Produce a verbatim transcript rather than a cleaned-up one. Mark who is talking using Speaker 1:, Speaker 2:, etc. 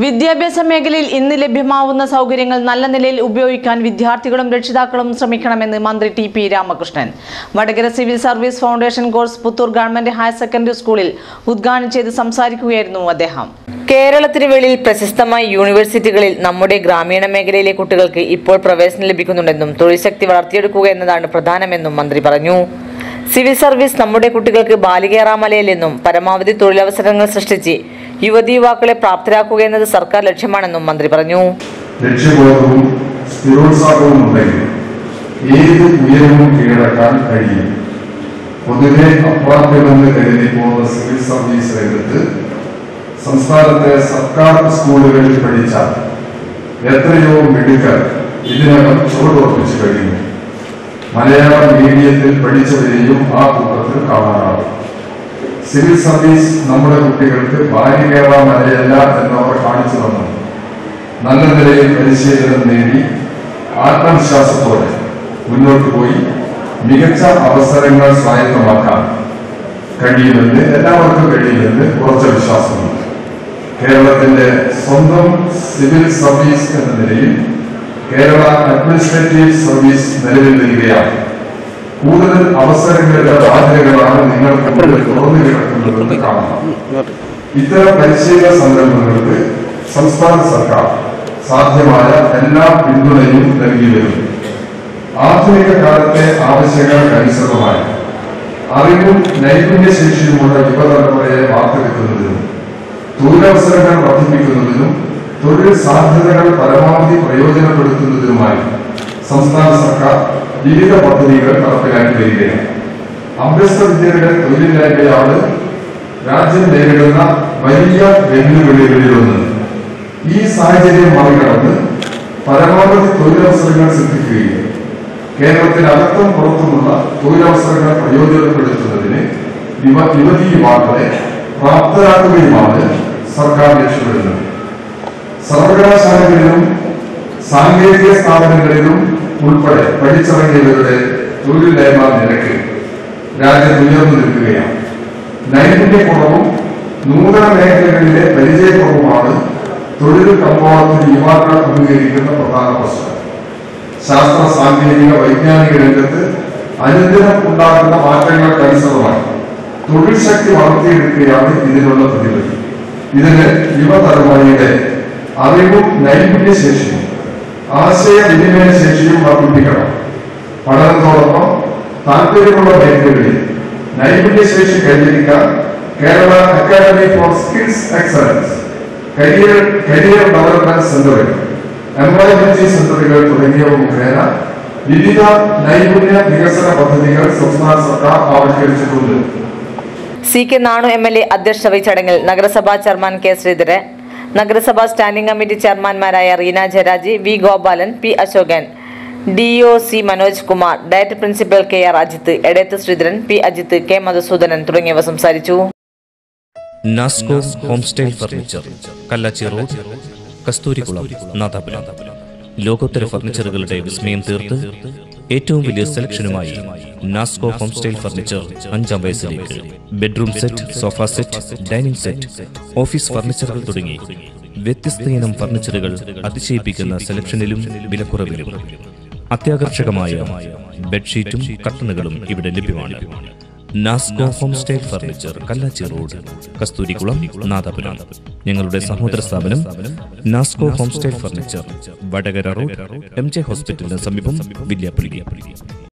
Speaker 1: വിദ്യാഭ്യാസ മേഖലയിൽ ഇന്ന് ലഭ്യമാവുന്ന സൗകര്യങ്ങൾ നല്ല നിലയിൽ ഉപയോഗിക്കാൻ വിദ്യാർത്ഥികളും രക്ഷിതാക്കളും ശ്രമിക്കണമെന്ന് മന്ത്രി T P Ramakrishnan Vadakara civil service foundation course Puthur government higher secondary സ്കൂളിൽ ഉദ്ഘാടനം ചെയ്ത് സംസാരിക്കുകയായിരുന്നു അദ്ദേഹം. കേരളത്തിന് വെളിയിൽ പ്രശസ്തമായ യൂണിവേഴ്സിറ്റികളിൽ നമ്മുടെ ഗ്രാമീണ മേഖലയിലെ കുട്ടികൾക്ക് ഇപ്പോൾ പ്രവേശനം ലഭിക്കുന്നുണ്ടെന്നും തൊഴിൽ ശക്തി വളർത്തിയെടുക്കുക എന്നതാണ് പ്രധാനമെന്നും മന്ത്രി പറഞ്ഞു. സിവിൽ സർവീസ് നമ്മുടെ കുട്ടികൾക്ക് ബാലികേറാമലയിലെന്നും പരമാവധി തൊഴിലവസരങ്ങൾ സൃഷ്ടിച്ച് യുവതി യുവാക്കളെ പ്രാപ്തരാക്കുക എന്നത് സർക്കാർ ലക്ഷ്യമാണെന്നും മന്ത്രി പറഞ്ഞു.
Speaker 2: ലക്ഷ്യബോധവും സ്ഥിരോത്സാഹവും ഉണ്ടെങ്കിൽ ഏത് ഉയരവും കീഴടക്കാൻ കഴിയും. പൊതുവെ അപ്രാപ്യമെന്ന് കരുതി പോകുന്ന സിവിൽ സർവീസ് രംഗത്ത് സംസ്ഥാനത്തെ സർക്കാർ സ്കൂളുകളിൽ പഠിച്ച എത്രയോ മിടുക്കർ ഇതിനകം ചുവടുറപ്പിച്ചു കഴിയുന്നു. മലയാളം മീഡിയത്തിൽ പഠിച്ചവരെയും ആ കൂട്ടത്തിൽ കാണാനാവും. സിവിൽ സർവീസ് നമ്മുടെ കുട്ടികൾക്ക് ബാലികേറാ മലയല്ല എന്നവർ കാണിച്ചു തന്നു. നല്ല നിലയിൽ പരിശീലനം നേടി ആത്മവിശ്വാസത്തോടെ മുന്നോട്ട് പോയി മികച്ച അവസരങ്ങൾ സ്വായത്തമാക്കാൻ കഴിയുമെന്ന് എല്ലാവർക്കും കഴിയുമെന്ന് ഉറച്ച വിശ്വാസമുണ്ട്. കേരളത്തിന്റെ സ്വന്തം സിവിൽ സർവീസ് എന്ന നിലയിൽ കേരള അഡ്മിനിസ്ട്രേറ്റീവ് സർവീസ് നിലവിൽ വരികയാണ്. കൂടുതൽ അവസരങ്ങളുടെ ബാധ്യതകളാണ് നിങ്ങൾക്ക് മുന്നിൽ തുറന്നു കിടക്കുന്നതെന്ന് കാണണം. ഇത്തരം പരിശീലന സംരംഭങ്ങൾക്ക് സംസ്ഥാന സർക്കാർ സാധ്യമായ എല്ലാ പിന്തുണയും നൽകി വരുന്നു. ആധുനിക കാലത്തെ ആവശ്യങ്ങൾക്കനുസൃതമായി അറിവും നൈപുണ്യശേഷിയുമുള്ള യുവതലമുറയെ വാർത്തെടുക്കുന്നതിനും തൊഴിലവസരങ്ങൾ വർദ്ധിപ്പിക്കുന്നതിനും തൊഴിൽ സാധ്യതകൾ പരമാവധി പ്രയോജനപ്പെടുത്തുന്നതിനുമായി സംസ്ഥാന സർക്കാർ വിവിധ പദ്ധതികൾ നടപ്പിലാക്കി വരികയാണ്. അഭ്യസ്ത വിദ്യയുടെ തൊഴിലില്ലായ്മയാണ് രാജ്യം നേരിടുന്ന വലിയ വെല്ലുവിളികളിലൊന്ന്. ഈ സാഹചര്യം മറികടന്ന് പരമാവധി തൊഴിലവസരങ്ങൾ സൃഷ്ടിക്കുകയും കേരളത്തിനകത്തും പുറത്തുമുള്ള തൊഴിലവസരങ്ങൾ പ്രയോജനപ്പെടുത്തുന്നതിന് യുവ യുവതി യുവാക്കളെ പ്രാപ്തരാക്കുകയുമാണ് സർക്കാർ ലക്ഷ്യമിടുന്നത്. സർവകലാശാലകളിലും സാങ്കേതിക സ്ഥാപനങ്ങളിലും ഉൾപ്പെടെ പഠിച്ചിറങ്ങിയവരുടെ തൊഴിലില്ലായ്മ നിരക്ക് രാജ്യത്ത് ഉയർന്നു നിൽക്കുകയാണ്. നൈപുണ്യക്കുറവും നൂതന മേഖലകളിലെ പരിചയക്കുറവുമാണ് തൊഴിൽ കമ്പോളത്തിൽ യുവാക്കൾ അഭിമുഖീകരിക്കുന്ന പ്രധാന പ്രശ്നം. ശാസ്ത്ര സാങ്കേതിക വൈജ്ഞാനിക രംഗത്ത് അനുദിനം ഉണ്ടാകുന്ന മാറ്റങ്ങൾക്കനുസൃതമായി തൊഴിൽ ശക്തി വളർത്തിയെടുക്കുകയാണ് ഇതിനുള്ള പ്രതിവിധി. ഇതിന് യുവതലമുറയുടെ അറിവും നൈപുണ്യശേഷിയും ആശയവിനിമയ ശേഷിയും വർദ്ധിപ്പിക്കണം. പഠനത്തോടൊപ്പം താല്പര്യമുള്ള മേഖലകളിൽ നൈപുണ്യശേഷി കൈവരിക്കാൻ Kerala academy for skills excellence, career career development സെന്ററുകൾ, എംപ്ലോയ്മെന്റ് സെന്ററുകൾ തുടങ്ങിയവ മുഖേന വിവിധ നൈപുണ്യ വികസന പദ്ധതികൾ സംസ്ഥാന സർക്കാർ ആവിഷ്കരിച്ചിട്ടുണ്ട്.
Speaker 1: C K Nanu M L A അധ്യക്ഷത വഹിച്ച ചടങ്ങിൽ നഗരസഭാ ചെയർമാൻ കെ ശ്രീധരൻ, നഗരസഭാ സ്റ്റാൻഡിംഗ് കമ്മിറ്റി ചെയർമാൻമാരായ Reena Jayaraj, V Gopalan, P Asokan, D O C Manoj Kumar, DIET principal K R Ajith, Edayath Sreedharan, P Ajith, K Madhusoodanan തുടങ്ങിയവർ സംസാരിച്ചു.
Speaker 3: Nasco home style furniture, Kallachi road, Kasthurikulam, Nadapuram. ലോകോത്തര ഫർണിച്ചറുകളുടെ വിസ്മയം തീർത്ത് ഏറ്റവും വലിയ സെലക്ഷനുമായി നാസ്കോ ഹോം സ്റ്റൈൽ ഫർണിച്ചർ അഞ്ചാം വയസ്സിലേക്ക്. Bedroom set, sofa set, dining set, office ഫർണിച്ചറുകൾ തുടങ്ങി വ്യത്യസ്ത ഇനം ഫർണിച്ചറുകൾ അതിശയിപ്പിക്കുന്ന സെലക്ഷനിലും വിലക്കുറവിലും. അത്യാകർഷകമായ ബെഡ്ഷീറ്റും കർട്ടനുകളും ഇവിടെ ലഭ്യമാണ്. Nasco home style furniture, Kallachi road, Kasthurikulam, Nadapuram. ഞങ്ങളുടെ സഹോദര സ്ഥാപനം Nasco home style furniture, Vadakara road, M J ഹോസ്പിറ്റലിന് സമീപം, വില്യാപ്പള്ളി.